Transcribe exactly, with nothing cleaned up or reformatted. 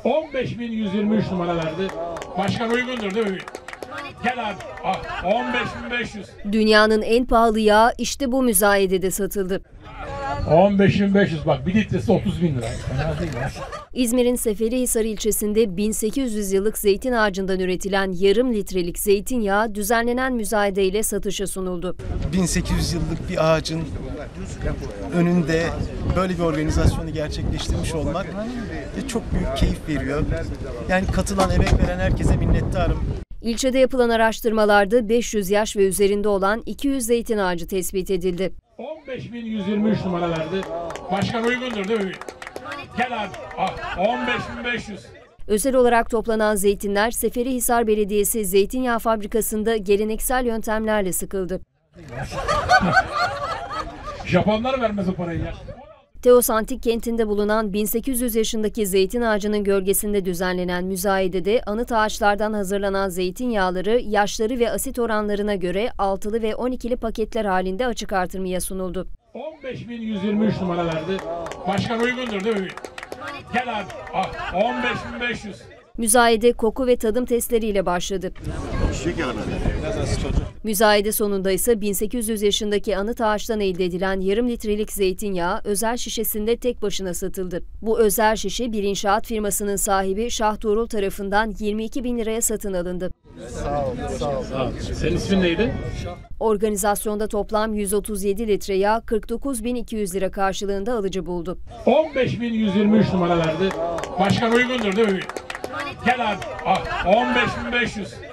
on beş bin yüz yirmi üç numara verdi. Başkan uygundur değil mi? Gel abi. Ah, on beş bin beş yüz. Dünyanın en pahalı yağı işte bu müzayedede satıldı. on beş bin beş yüz bak, bir litresi otuz bin lira. Fena değil ya. İzmir'in Seferihisar ilçesinde bin sekiz yüz yıllık zeytin ağacından üretilen yarım litrelik zeytinyağı düzenlenen müzayedeyle satışa sunuldu. bin sekiz yüz yıllık bir ağacın önünde böyle bir organizasyonu gerçekleştirmiş olmak çok büyük keyif veriyor. Yani katılan, emek veren herkese minnettarım. İlçede yapılan araştırmalarda beş yüz yaş ve üzerinde olan iki yüz zeytin ağacı tespit edildi. on beş bin yüz yirmi üç numara verdi. Başkan uygundur değil mi? Gel abi. Ah, on beş bin beş yüz. Özel olarak toplanan zeytinler Seferihisar Belediyesi Zeytinyağı Fabrikası'nda geleneksel yöntemlerle sıkıldı. Japonlar vermez o parayı ya. Teos Antik kentinde bulunan bin sekiz yüz yaşındaki zeytin ağacının gölgesinde düzenlenen müzayedede anıt ağaçlardan hazırlanan zeytinyağları yaşları ve asit oranlarına göre altılı ve on ikili paketler halinde açık artırmaya sunuldu. on beş bin yüz yirmi üç numara verdi. Başkan uygundur değil mi? Gel abi. Ah, on beş bin beş yüz. Müzayede koku ve tadım testleriyle başladı. Müzayede sonunda ise bin sekiz yüz yaşındaki anıt ağaçtan elde edilen yarım litrelik zeytinyağı özel şişesinde tek başına satıldı. Bu özel şişe bir inşaat firmasının sahibi Şah Tuğrul tarafından yirmi iki bin liraya satın alındı. Sağ ol, sağ ol. Sağ ol. Senin ismin neydi? Organizasyonda toplam yüz otuz yedi litre yağ kırk dokuz bin iki yüz lira karşılığında alıcı buldu. on beş bin yüz yirmi üç numara verdi. Başkan uygundur değil mi? Gel abi. Ah, on beş bin beş yüz.